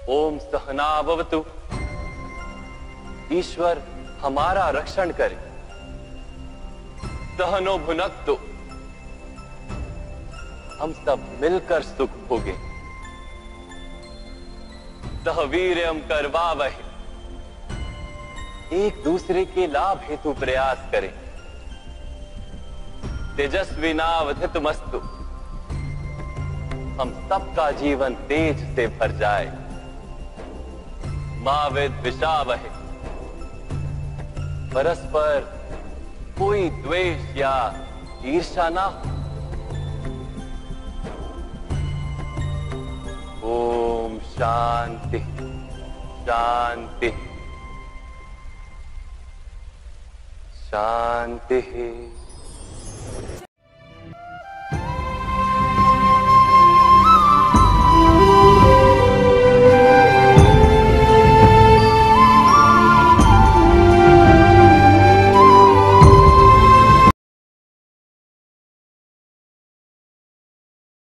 ओम सहनावतु। ईश्वर हमारा रक्षण करे। सहनो भुनक्तु। हम सब मिलकर सुख भोगे। सहवीर्यम करवावहै। एक दूसरे के लाभ हेतु प्रयास करें। तेजस्विनावधितमस्तु। हम सबका जीवन तेज से भर जाए। मा विद्विषावहै। परस्पर कोई द्वेष या ईर्ष्या ना हो। ओम शांति शांति शांति।